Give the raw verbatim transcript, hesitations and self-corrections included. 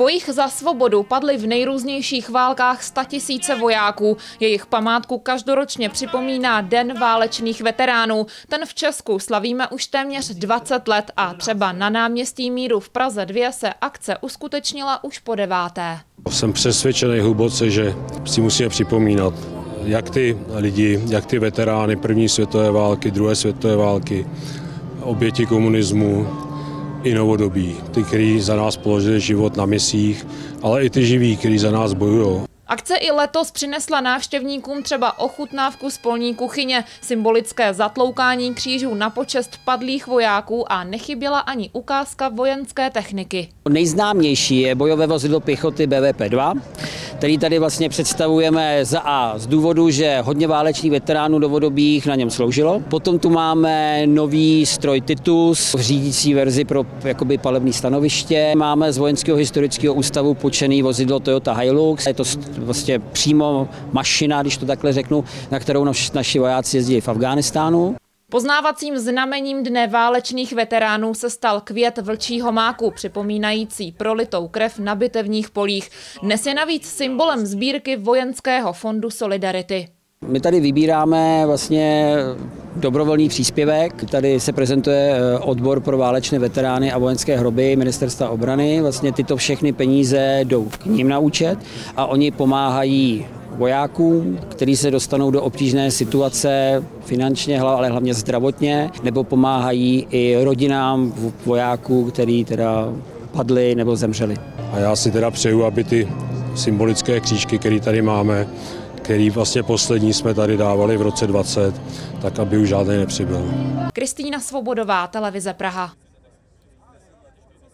bojích za svobodu padly v nejrůznějších válkách statisíce vojáků. Jejich památku každoročně připomíná Den válečných veteránů. Ten v Česku slavíme už téměř dvacet let a třeba na náměstí Míru v Praze dva se akce uskutečnila už po deváté. Jsem přesvědčený hluboce, že si musíme připomínat, jak ty lidi, jak ty veterány první světové války, druhé světové války, oběti komunismu i novodobí, ty, kteří za nás položili život na misích, ale i ty živí, kteří za nás bojují. Akce i letos přinesla návštěvníkům třeba ochutnávku z polní kuchyně, symbolické zatloukání křížů na počest padlých vojáků a nechyběla ani ukázka vojenské techniky. Nejznámější je bojové vozidlo pěchoty B V P dva, který tady vlastně představujeme za A z důvodu, že hodně válečných veteránů novodobých na něm sloužilo. Potom tu máme nový stroj Titus, řídící verzi pro jakoby palební stanoviště. Máme z Vojenského historického ústavu půjčené vozidlo Toyota Hilux. Je to vlastně přímo mašina, když to takhle řeknu, na kterou naši vojáci jezdí v Afghánistánu. Poznávacím znamením Dne válečných veteránů se stal květ vlčího máku, připomínající prolitou krev na bitevních polích. Dnes je navíc symbolem sbírky Vojenského fondu Solidarity. My tady vybíráme vlastně dobrovolný příspěvek. Tady se prezentuje odbor pro válečné veterány a vojenské hroby Ministerstva obrany. Vlastně tyto všechny peníze jdou k nim na účet a oni pomáhají vojákům, kteří se dostanou do obtížné situace finančně, ale hlavně zdravotně, nebo pomáhají i rodinám vojáků, kteří teda padli nebo zemřeli. A já si teda přeju, aby ty symbolické křížky, které tady máme, který vlastně poslední jsme tady dávali v roce dvacet, tak aby už žádný nepřibyl. Kristýna Svobodová, Televize Praha.